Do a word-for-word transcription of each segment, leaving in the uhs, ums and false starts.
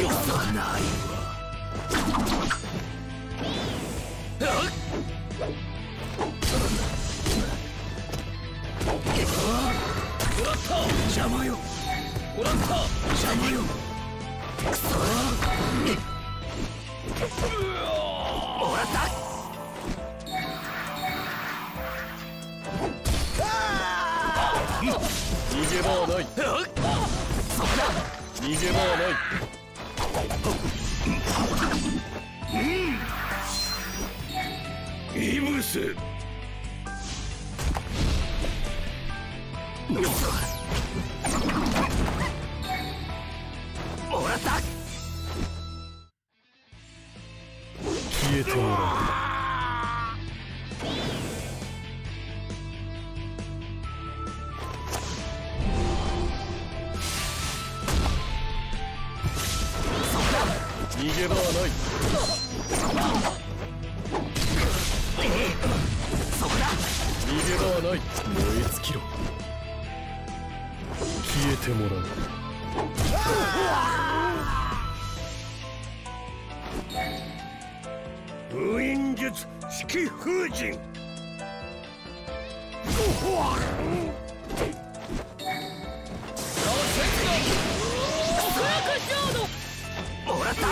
はない邪魔よもらった邪魔よくそもらった逃げ場はないそこだ逃げ場はないイブスもらった消えてもらう逃げ場はないそこだ逃げ場はない燃え尽きろ消えてもらう封印術式封神もらった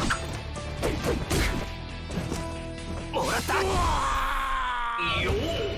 もらったよ